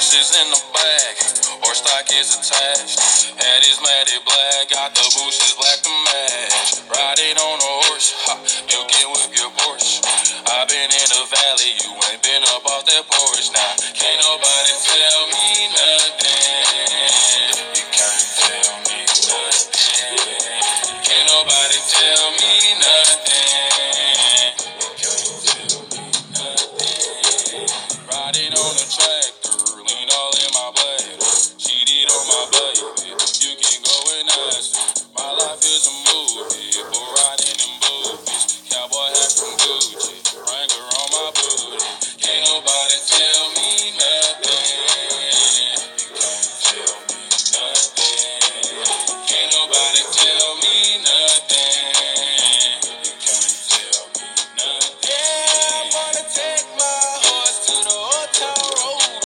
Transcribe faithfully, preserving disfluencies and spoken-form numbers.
Horses in the back, horse stock is attached. Head is matted black, got the bushes black to match. Riding on a horse, ha, you can whip your Porsche. I've been in the valley, you ain't been up off that porch now. Nah,